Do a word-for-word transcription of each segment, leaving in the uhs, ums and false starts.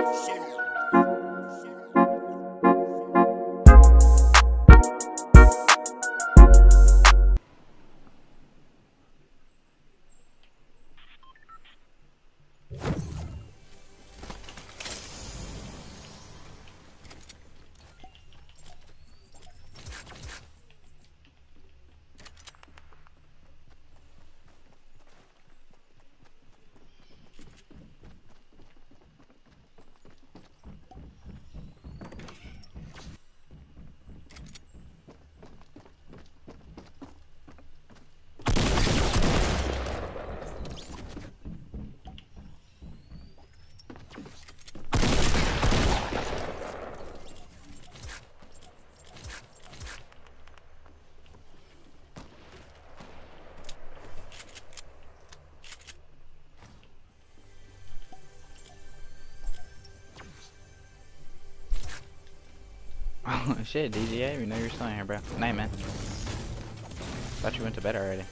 Oh shit, D G A, we know you're still in here, bro. Night, man. Thought you went to bed already.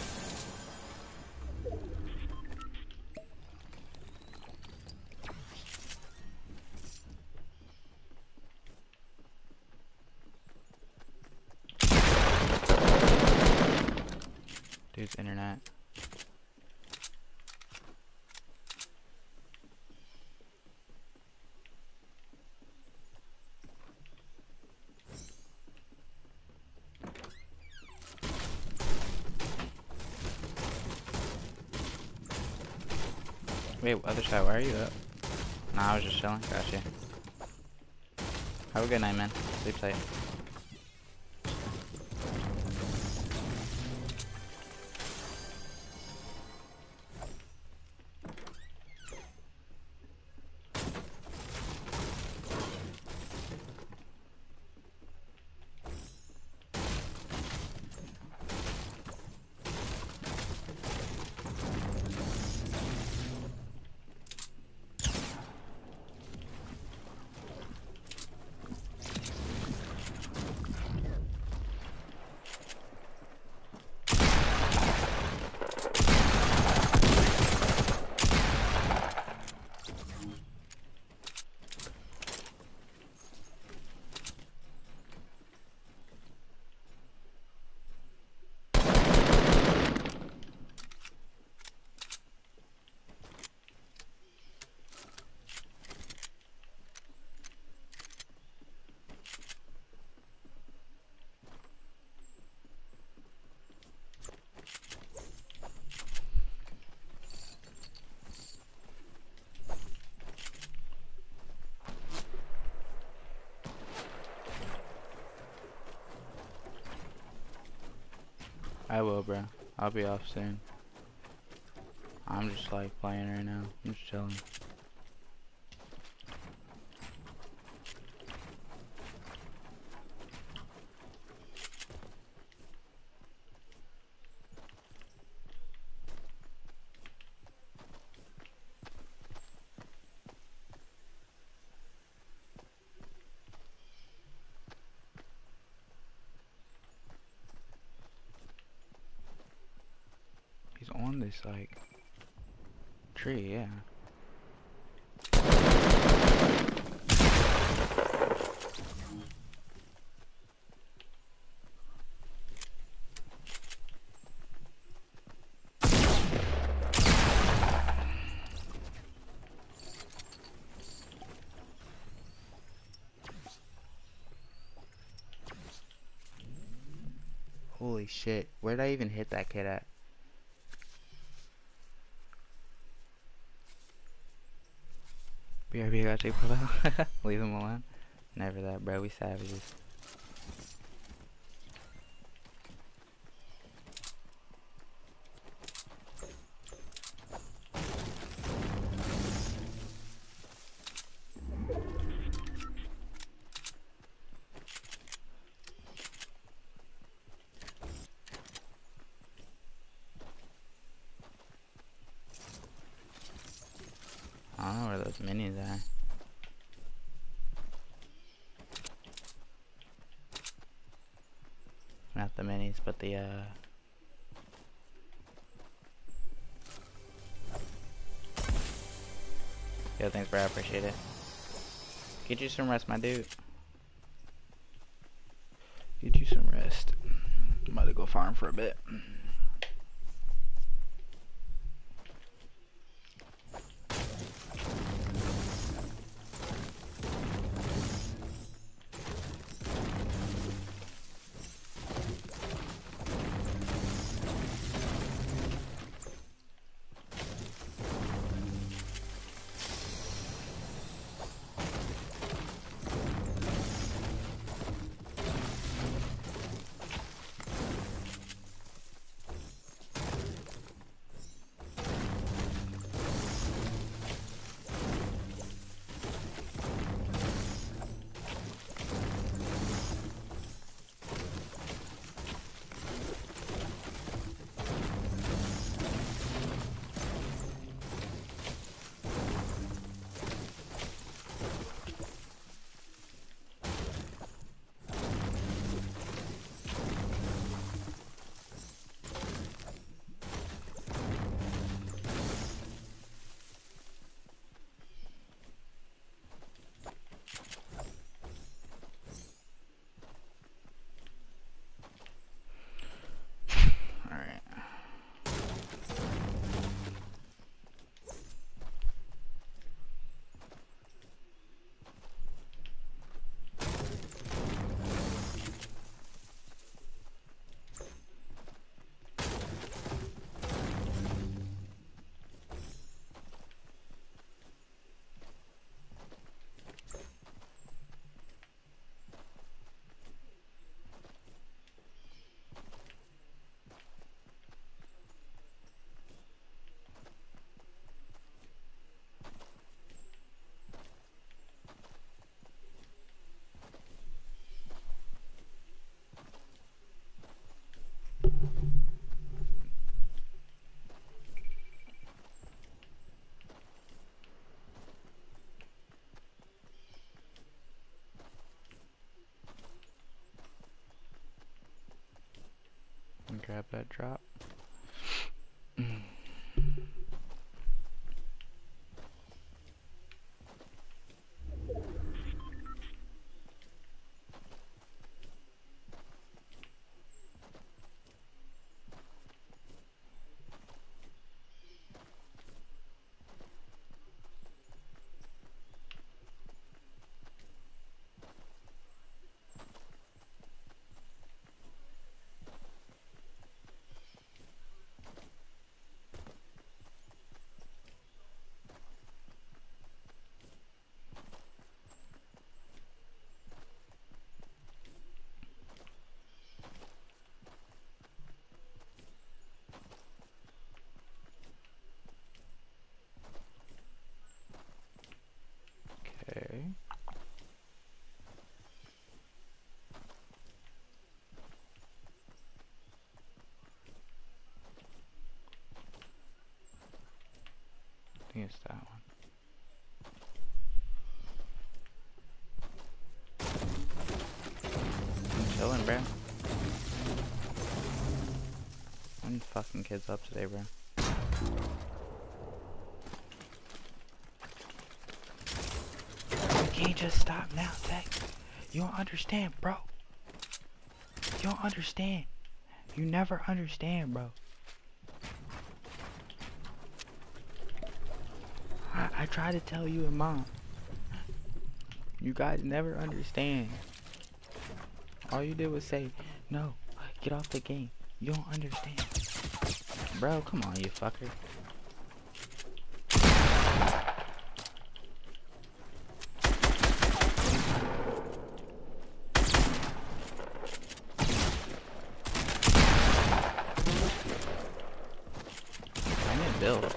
Dude's internet. Wait, other side, why are you up? Nah, I was just chilling. Gotcha. Have a good night, man. Sleep tight. I will, bro. I'll be off soon. I'm just like playing right now. I'm just chilling. He's on this like tree, yeah. Holy shit, where did I even hit that kid at? B R B got take profile. Leave him alone. Never that, bro. We savages. I don't know where those minis are. Not the minis, but the uh Yo, thanks bro, I appreciate it. Get you some rest, my dude. Get you some rest. I'm about to go farm for a bit. Grab that drop. Okay. I think it's that one. I'm chilling, bro. When fucking kids up today, bro? You can't just stop now, Tech. You don't understand, bro. You don't understand. You never understand, bro. I, I try to tell you and Mom. You guys never understand. All you did was say, no, get off the game. You don't understand. Bro, come on, you fucker. I need to build.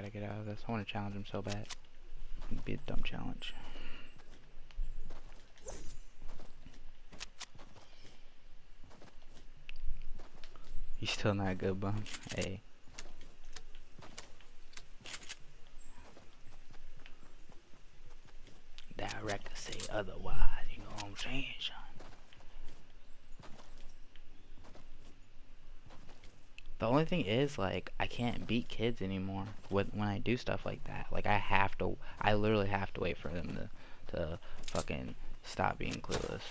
gotta get out of this. I want to challenge him so bad. It'd be a dumb challenge. He's still not good, bum. Hey. That record say otherwise, you know what I'm saying, Sean? The only thing is, like, I can't beat kids anymore with, when I do stuff like that. Like, I have to, I literally have to wait for them to, to fucking stop being clueless.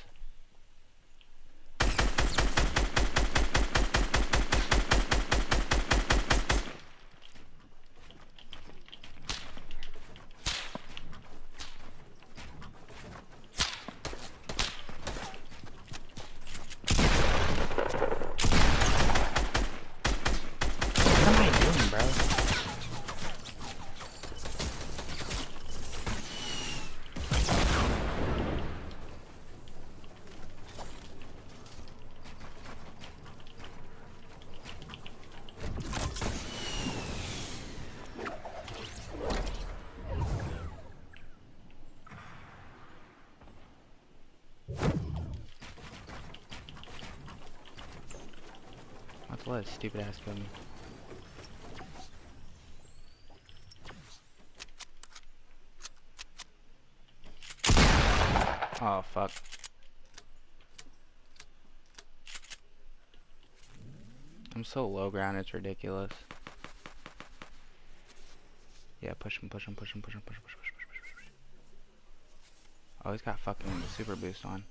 What stupid ass button. Oh fuck. I'm so low ground, it's ridiculous. Yeah, push him, push him, push him, push him, push him, push him, push him, push him, push him. Oh, he's got fucking super boost on.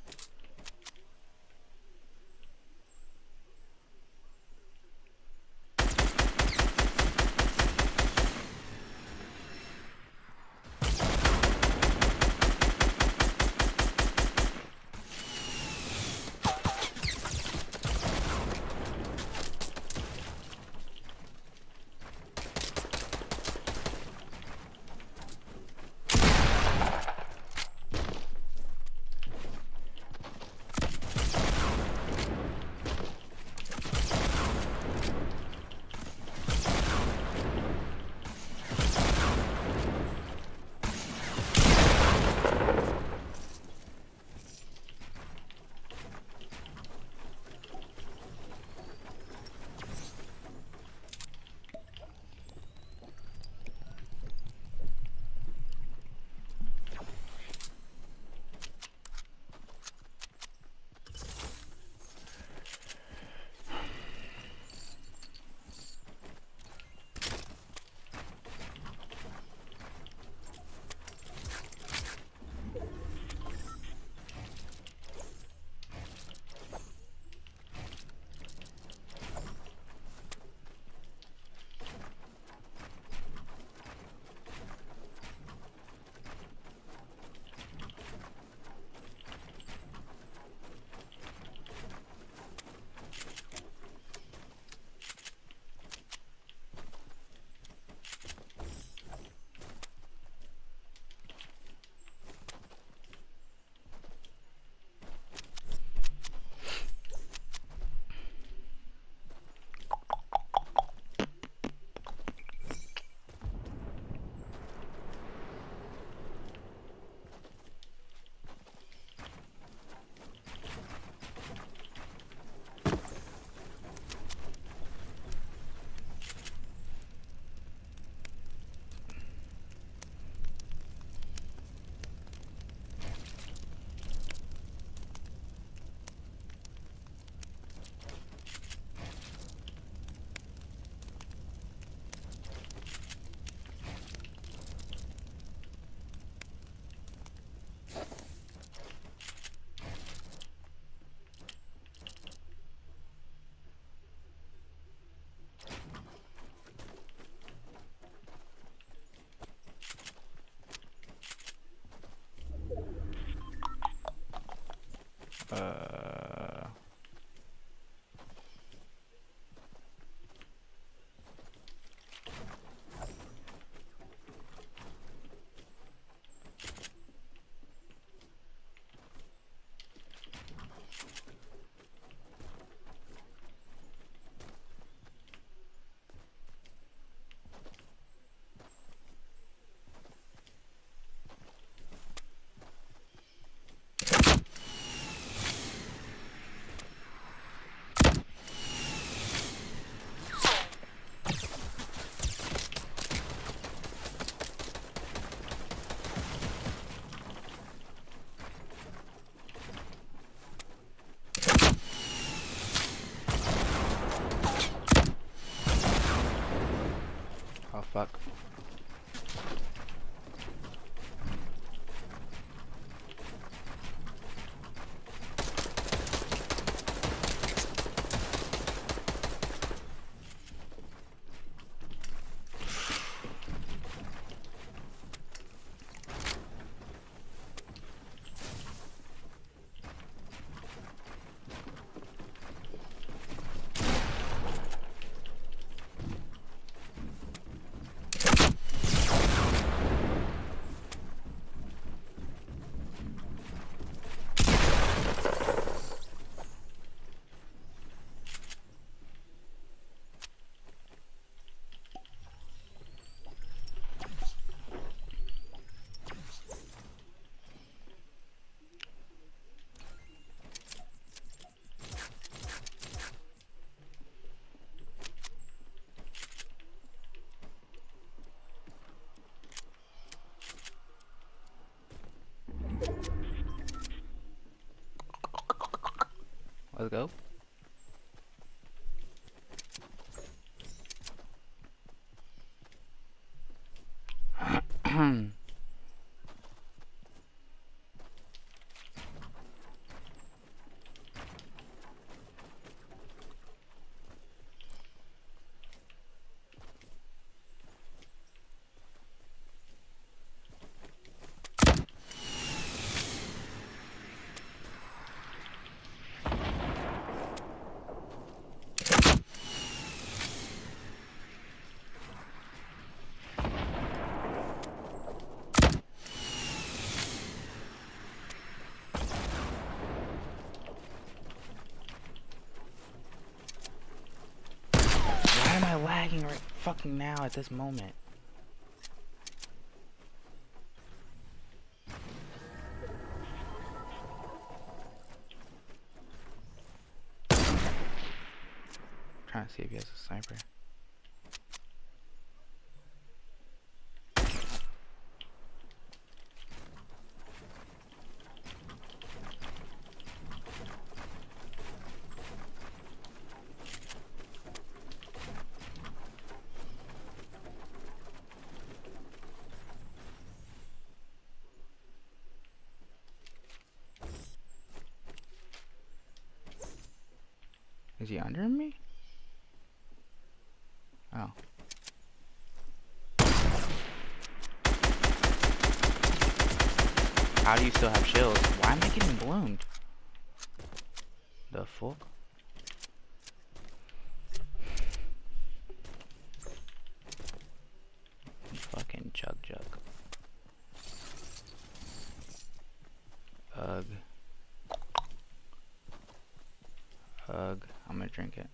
Uh... Let's go. Why am I lagging right fucking now at this moment? Trying to see if he has a sniper. Is he under me? Oh. How do you still have shields? Why am I getting ballooned? The fuck? Fucking chug jug. Ugh. Ugh. I'm gonna drink it.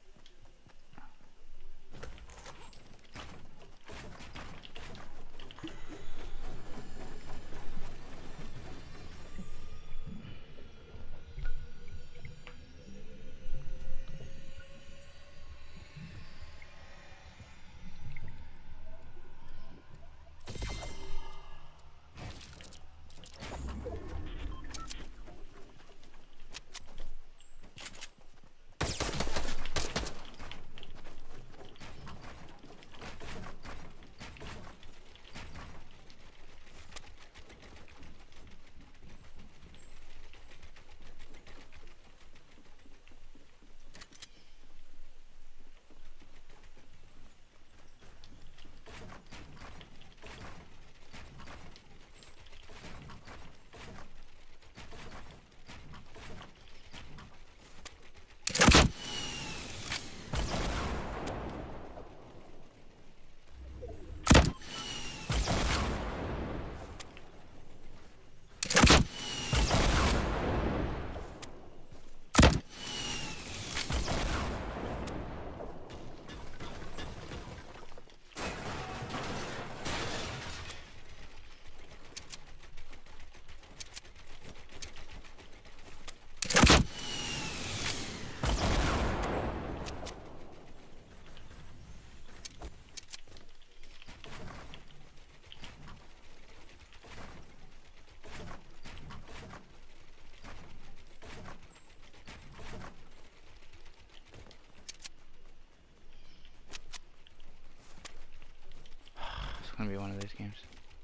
It's gonna be one of those games.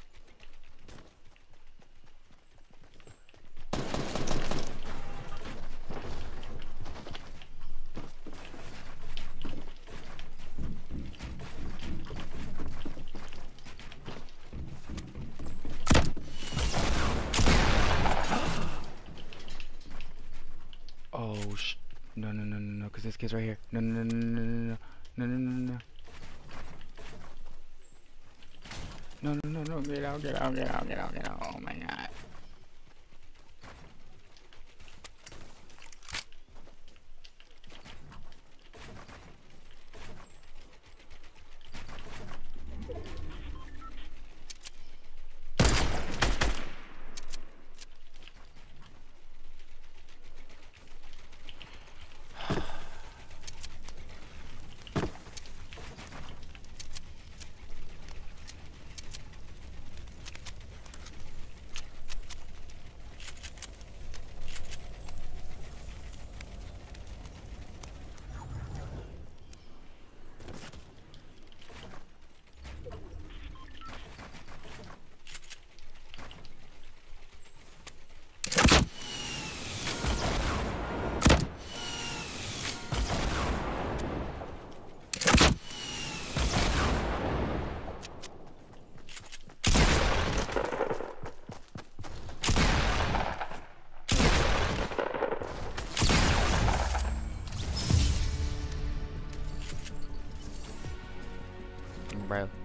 Oh sh! No no no no no! Cause this kid's right here. No no no no no no no no no no no. No, no, no, no, get out, get out, get out, get out, get out. Oh my god. bro.